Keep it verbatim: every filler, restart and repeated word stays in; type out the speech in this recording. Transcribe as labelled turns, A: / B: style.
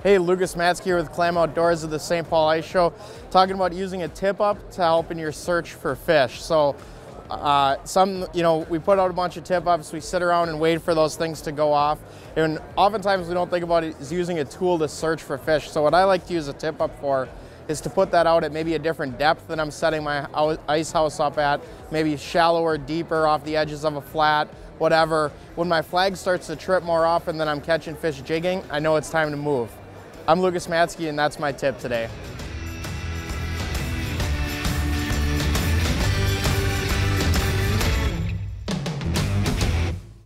A: Hey, Lucas Matzke here with Clam Outdoors of the Saint Paul Ice Show, talking about using a tip up to help in your search for fish. So uh, some, you know, we put out a bunch of tip ups, we sit around and wait for those things to go off. And oftentimes we don't think about it as using a tool to search for fish. So what I like to use a tip up for is to put that out at maybe a different depth than I'm setting my ice house up at, maybe shallower, deeper off the edges of a flat, whatever. When my flag starts to trip more often than I'm catching fish jigging, I know it's time to move. I'm Lucas Matzke, and that's my tip today.